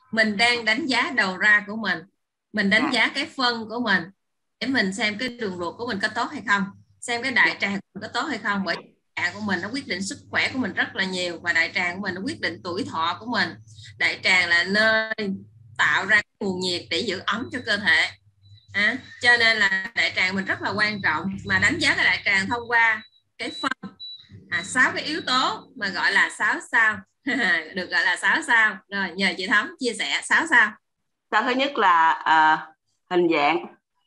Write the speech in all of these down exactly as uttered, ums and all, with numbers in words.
mình đang đánh giá đầu ra của mình, mình đánh giá cái phân của mình để mình xem cái đường ruột của mình có tốt hay không, xem cái đại tràng của mình có tốt hay không. Bởi đại tràng của mình nó quyết định sức khỏe của mình rất là nhiều, và đại tràng của mình nó quyết định tuổi thọ của mình. Đại tràng là nơi tạo ra nguồn nhiệt để giữ ấm cho cơ thể. À, cho nên là đại tràng mình rất là quan trọng, mà đánh giá cái đại tràng thông qua cái phân à, sáu cái yếu tố mà gọi là sáu sao được gọi là sáu sao. Rồi nhờ chị Thắm chia sẻ sáu sao. Sao thứ nhất là à, hình dạng,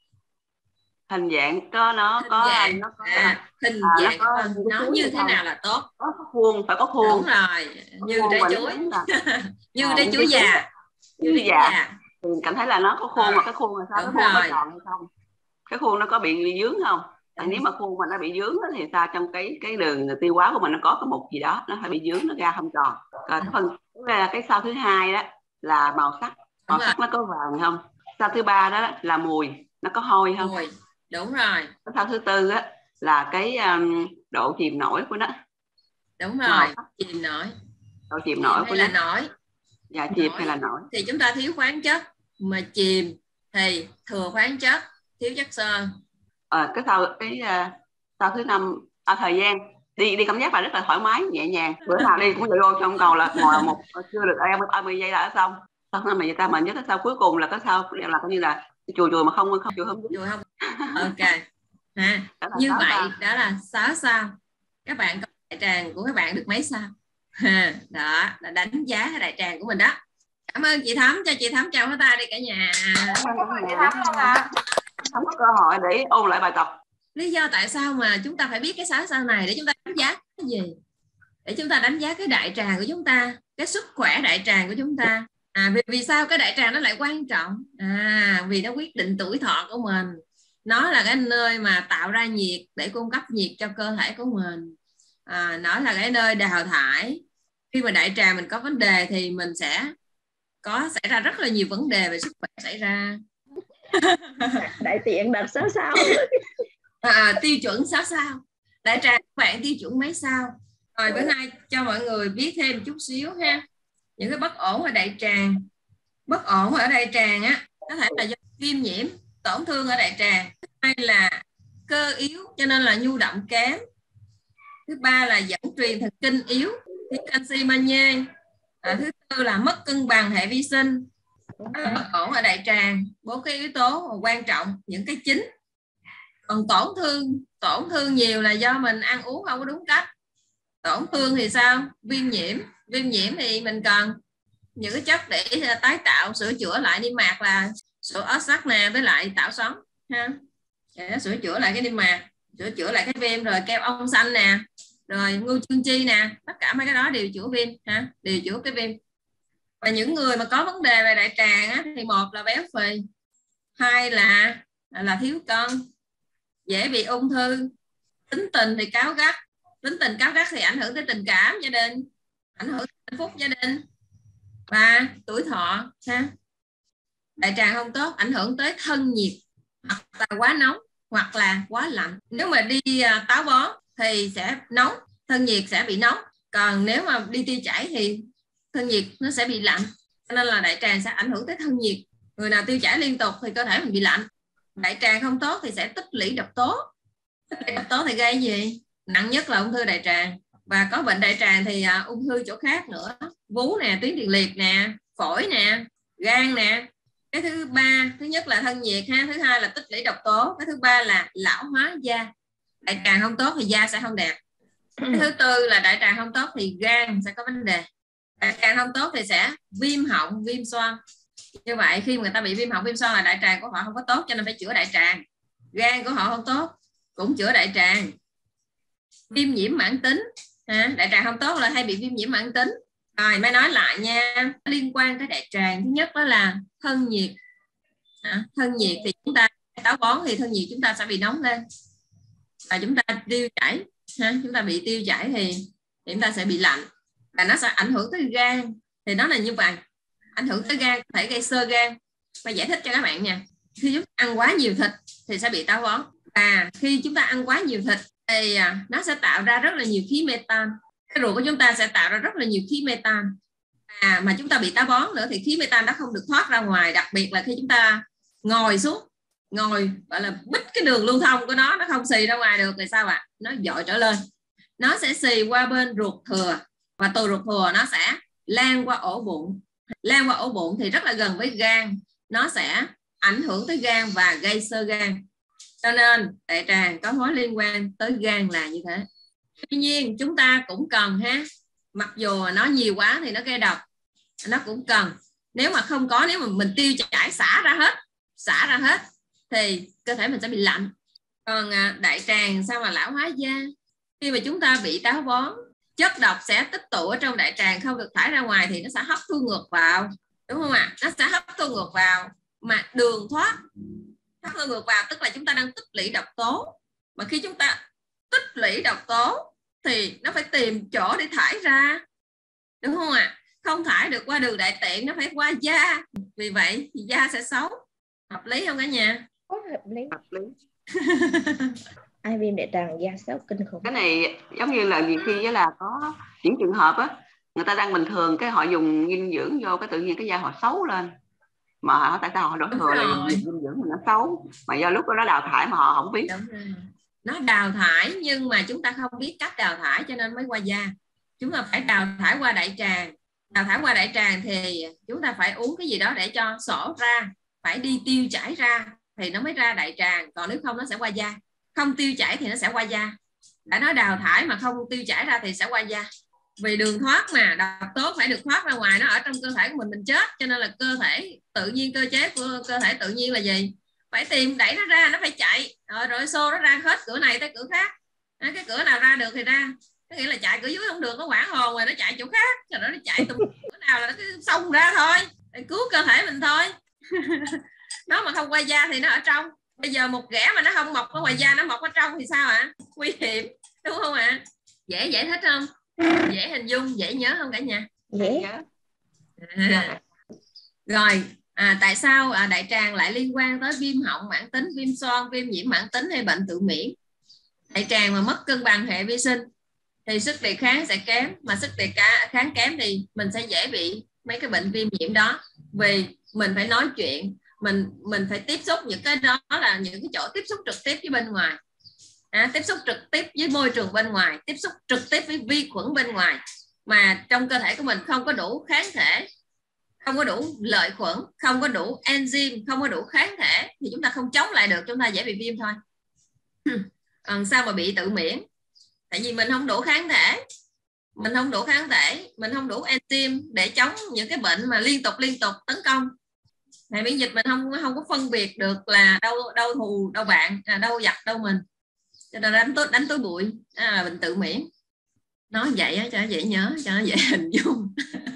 hình dạng có nó Hình có dạng, nó có à, hình à, nó dạng có cái phân nó như thế không? nào là tốt? Có khuôn, phải có khuôn. Đúng rồi, Có như khuôn trái và nó chuối đúng là như à, trái như chuối trái chuối già, như như trái chuối dạ. già. Thì cảm thấy là nó có khuôn, Rồi, mà cái khuôn là sao? Cái đúng khuôn có rồi, tròn hay không? Cái khuôn nó có bị, bị dướng không? À, đúng nếu mà khuôn mà nó bị dướng thì sao? Trong cái cái đường tiêu hóa của mình nó có cái một gì đó nó phải bị dướng, nó ra không tròn. Rồi cái phần là cái sao thứ hai đó là màu sắc, đúng màu rồi. sắc nó có vàng không? Sao thứ ba đó là mùi, nó có hôi không? Mùi, đúng rồi. Cái sao thứ tư á là cái um, độ chìm nổi của nó. Đúng Màu rồi, sắc, chìm nổi. độ chìm Chìm nổi hay của là nó. nổi? Dạ, chìm hay Nổi là nổi. thì chúng ta thiếu khoáng chất, mà chìm thì thừa khoáng chất, thiếu chất xơ. À, cái sau cái uh, sau thứ năm à, thời gian đi đi cảm giác là rất là thoải mái nhẹ nhàng, bữa nào đi cũng vậy luôn, trong cầu là ngồi một chưa được ba mươi giây là đã xong. Xong rồi người ta mà nhớ cái sau cuối cùng là cái sau là coi như là chùi chùi mà không không chùi không dính. Chùi không? Ok ha. Đó là Như sáu vậy sao. đó là sáu sao. Các bạn có đại tràng của các bạn được mấy sao? Ha, đó là đánh giá cái đại tràng của mình đó. Cảm ơn chị Thắm, cho chị Thắm chào hết tay đi cả nhà. Cảm ơn chị Thắm không ạ? Không có cơ hội để ôn lại bài tập. Lý do tại sao mà chúng ta phải biết cái sáu sao này để chúng ta đánh giá cái gì? Để chúng ta đánh giá cái đại tràng của chúng ta, cái sức khỏe đại tràng của chúng ta. À, vì, vì sao cái đại tràng nó lại quan trọng? À, vì nó quyết định tuổi thọ của mình. Nó là cái nơi mà tạo ra nhiệt để cung cấp nhiệt cho cơ thể của mình. À, nó là cái nơi đào thải. Khi mà đại tràng mình có vấn đề thì mình sẽ có xảy ra rất là nhiều vấn đề về sức khỏe xảy ra. Đại tiện đặt sáu sao. À, tiêu chuẩn sáu sao. Đại tràng các bạn tiêu chuẩn mấy sao? Rồi bữa nay cho mọi người biết thêm một chút xíu ha. Những cái bất ổn ở đại tràng. Bất ổn ở đại tràng á có thể là do viêm nhiễm, tổn thương ở đại tràng. Thứ hai là cơ yếu cho nên là nhu động kém. Thứ ba là dẫn truyền thần kinh yếu, thiếu canxi magie. À, thứ tư là mất cân bằng hệ vi sinh. Bất ổn ở đại tràng, bốn cái yếu tố quan trọng, những cái chính. Còn tổn thương, tổn thương nhiều là do mình ăn uống không có đúng cách. Tổn thương thì sao? Viêm nhiễm, viêm nhiễm thì mình cần những cái chất để tái tạo, sửa chữa lại niêm mạc là sữa ớt sắc nè, với lại tạo sống ha, để sửa chữa lại cái niêm mạc, sửa chữa lại cái viêm, rồi keo ong xanh nè, rồi ngưu chương chi nè, tất cả mấy cái đó đều chữa viêm ha, đều chữa cái viêm. Và những người mà có vấn đề về đại tràng á, thì một là béo phì, hai là là thiếu cân, dễ bị ung thư, tính tình thì cáu gắt. Tính tình cáu gắt thì ảnh hưởng tới tình cảm gia đình, ảnh hưởng tới hạnh phúc gia đình và tuổi thọ ha. Đại tràng không tốt ảnh hưởng tới thân nhiệt, hoặc là quá nóng hoặc là quá lạnh. Nếu mà đi táo bón thì sẽ nóng, thân nhiệt sẽ bị nóng. Còn nếu mà đi tiêu chảy thì thân nhiệt nó sẽ bị lạnh. Cho nên là đại tràng sẽ ảnh hưởng tới thân nhiệt. Người nào tiêu chảy liên tục thì cơ thể mình bị lạnh. Đại tràng không tốt thì sẽ tích lũy độc tố. Tích lũy độc tố thì gây gì? Nặng nhất là ung thư đại tràng. Và có bệnh đại tràng thì uh, ung thư chỗ khác nữa, vú nè, tuyến tiền liệt nè, phổi nè, gan nè. Cái thứ ba, thứ nhất là thân nhiệt ha, thứ hai là tích lũy độc tố, cái thứ ba là lão hóa da. Đại tràng không tốt thì da sẽ không đẹp. Cái thứ tư là đại tràng không tốt thì gan sẽ có vấn đề. Đại tràng không tốt thì sẽ viêm họng, viêm xoang. Như vậy khi người ta bị viêm họng, viêm xoang là đại tràng của họ không có tốt, cho nên phải chữa đại tràng. Gan của họ không tốt cũng chữa đại tràng. Viêm nhiễm mãn tính ha, đại tràng không tốt là hay bị viêm nhiễm mãn tính. Rồi mới nói lại nha, liên quan tới đại tràng, thứ nhất đó là thân nhiệt. À, thân nhiệt thì chúng ta táo bón thì thân nhiệt chúng ta sẽ bị nóng lên và chúng ta tiêu chảy ha, chúng ta bị tiêu chảy thì, thì chúng ta sẽ bị lạnh và nó sẽ ảnh hưởng tới gan. Thì nó là như vậy, ảnh hưởng tới gan, có thể gây xơ gan. Và giải thích cho các bạn nha, khi chúng ta ăn quá nhiều thịt thì sẽ bị táo bón, và khi chúng ta ăn quá nhiều thịt thì nó sẽ tạo ra rất là nhiều khí metan. Cái ruột của chúng ta sẽ tạo ra rất là nhiều khí metan. à, mà chúng ta bị táo bón nữa thì khí metan đó không được thoát ra ngoài, đặc biệt là khi chúng ta ngồi xuống, ngồi gọi là bít cái đường lưu thông của nó, nó không xì ra ngoài được thì sao ạ? À? Nó dội trở lên, nó sẽ xì qua bên ruột thừa, và từ ruột thừa nó sẽ lan qua ổ bụng, lan qua ổ bụng thì rất là gần với gan, nó sẽ ảnh hưởng tới gan và gây xơ gan. Cho nên đại tràng có mối liên quan tới gan là như thế. Tuy nhiên chúng ta cũng cần ha, mặc dù nó nhiều quá thì nó gây độc, nó cũng cần, nếu mà không có, nếu mà mình tiêu chảy xả ra hết, xả ra hết thì cơ thể mình sẽ bị lạnh. Còn đại tràng sao mà lão hóa da? Khi mà chúng ta bị táo bón, chất độc sẽ tích tụ ở trong đại tràng không được thải ra ngoài thì nó sẽ hấp thu ngược vào, đúng không ạ? Nó sẽ hấp thu ngược vào, mà đường thoát hấp thu ngược vào tức là chúng ta đang tích lũy độc tố, mà khi chúng ta tích lũy độc tố thì nó phải tìm chỗ để thải ra, đúng không ạ? Không thải được qua đường đại tiện, nó phải qua da, vì vậy thì da sẽ xấu. Hợp lý không cả nhà? Hợp lý. Hợp lý. Ai viêm đại tràng da xấu kinh khủng. Cái này giống như là nhiều khi với là có những trường hợp á, người ta đang bình thường cái họ dùng dinh dưỡng vô cái tự nhiên cái da họ xấu lên, mà họ tại sao họ đổ thừa là dùng dinh dưỡng mà nó xấu, mà do lúc đó nó đào thải mà họ không biết. Đúng rồi. Nó đào thải nhưng mà chúng ta không biết cách đào thải cho nên mới qua da. Chúng ta phải đào thải qua đại tràng. Đào thải qua đại tràng thì chúng ta phải uống cái gì đó để cho sổ ra, phải đi tiêu chảy ra thì nó mới ra đại tràng, còn nếu không nó sẽ qua da. Không tiêu chảy thì nó sẽ qua da. Đã nói đào thải mà không tiêu chảy ra thì sẽ qua da. Vì đường thoát mà, độc tố phải được thoát ra ngoài, nó ở trong cơ thể của mình mình chết, cho nên là cơ thể tự nhiên, cơ chế của cơ thể tự nhiên là gì? Phải tìm đẩy nó ra, nó phải chạy rồi, rồi xô nó ra hết cửa này tới cửa khác. À, cái cửa nào ra được thì ra, có nghĩa là chạy cửa dưới không được, nó quảng hồn rồi nó chạy chỗ khác, rồi nó chạy tùm cửa nào là nó cứ xông ra thôi, để cứu cơ thể mình thôi. Nó mà không qua da thì nó ở trong. Bây giờ một ghẻ mà nó không mọc ở ngoài da, nó mọc ở trong thì sao ạ? À? Nguy hiểm, đúng không ạ? À? Dễ giải thích không? Dễ hình dung, dễ nhớ không cả nhà? Dễ. À. Rồi, à, tại sao à, đại tràng lại liên quan tới viêm họng mãn tính, viêm xoang, viêm nhiễm mãn tính hay bệnh tự miễn? Đại tràng mà mất cân bằng hệ vi sinh thì sức đề kháng sẽ kém, mà sức đề kháng kém thì mình sẽ dễ bị mấy cái bệnh viêm nhiễm đó, vì mình phải nói chuyện, mình mình phải tiếp xúc những cái đó là những cái chỗ tiếp xúc trực tiếp với bên ngoài, à, tiếp xúc trực tiếp với môi trường bên ngoài, tiếp xúc trực tiếp với vi khuẩn bên ngoài, mà trong cơ thể của mình không có đủ kháng thể, không có đủ lợi khuẩn, không có đủ enzyme, không có đủ kháng thể thì chúng ta không chống lại được, chúng ta dễ bị viêm thôi. Còn sao mà bị tự miễn? Tại vì mình không đủ kháng thể, mình không đủ kháng thể, mình không đủ enzyme để chống những cái bệnh mà liên tục liên tục tấn công. Hệ miễn dịch mình không không có phân biệt được là đâu đâu thù đâu bạn, à, đâu giặc đâu mình, cho nên đánh tối đánh tối bụi, à, là bệnh tự miễn. Nói vậy á, cho nó dễ nhớ, cho nó dễ hình dung.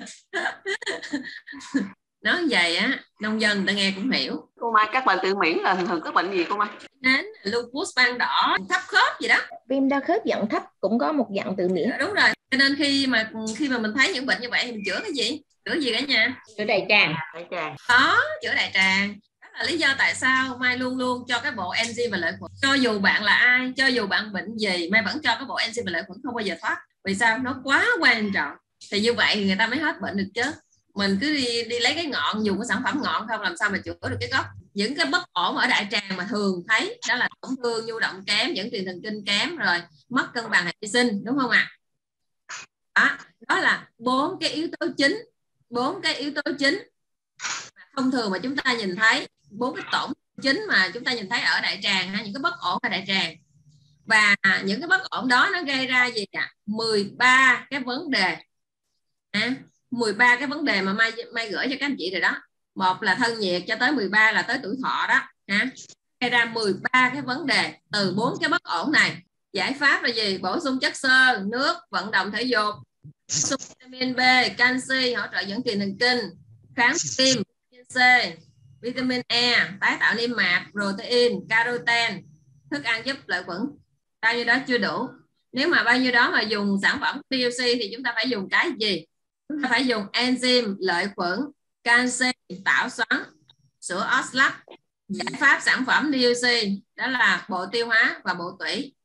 Nói vậy á, nông dân người ta nghe cũng hiểu. Cô Mai, các bệnh tự miễn là thường thường các bệnh gì cô Mai? Đến lupus ban đỏ, thấp khớp gì đó. Viêm đa khớp dạng thấp cũng có một dạng tự miễn. Đúng rồi. Cho nên khi mà khi mà mình thấy những bệnh như vậy thì mình chữa cái gì? Chữa gì cả nhà? Chữa đại tràng. Đại tràng. Đó, chữa đại tràng. Đó là lý do tại sao Mai luôn luôn cho cái bộ enzyme và lợi khuẩn. Cho dù bạn là ai, cho dù bạn bệnh gì, Mai vẫn cho cái bộ enzyme và lợi khuẩn, không bao giờ thoát. Vì sao? Nó quá quan trọng. Thì như vậy thì người ta mới hết bệnh được chứ. Mình cứ đi đi lấy cái ngọn, dùng cái sản phẩm ngọn không làm sao mà chữa được cái gốc. Những cái bất ổn ở đại tràng mà thường thấy đó là tổn thương, nhu động kém, dẫn truyền thần kinh kém, rồi mất cân bằng hệ vi sinh, đúng không ạ? À? Đó, đó là bốn cái yếu tố chính, bốn cái yếu tố chính thông thường mà chúng ta nhìn thấy, bốn cái tổn chính mà chúng ta nhìn thấy ở đại tràng, ha, những cái bất ổn ở đại tràng. Và những cái bất ổn đó nó gây ra gì ạ? mười ba cái vấn đề. À, mười ba cái vấn đề mà Mai, Mai gửi cho các anh chị rồi đó. Một là thân nhiệt, cho tới mười ba là tới tuổi thọ đó. À, gây ra mười ba cái vấn đề từ bốn cái bất ổn này. Giải pháp là gì? Bổ sung chất xơ, nước, vận động thể dục, bổ sung vitamin B, canxi, hỗ trợ dẫn truyền thần kinh, kháng viêm, vitamin C, vitamin E, tái tạo niêm mạc, protein, caroten, thức ăn giúp lợi khuẩn. Bao nhiêu đó chưa đủ. Nếu mà bao nhiêu đó mà dùng sản phẩm đê lờ xê thì chúng ta phải dùng cái gì? Chúng ta phải dùng enzyme, lợi khuẩn, canxi, tảo xoắn, sữa Oxlac. Giải pháp sản phẩm đê lờ xê đó là bộ tiêu hóa và bộ tủy.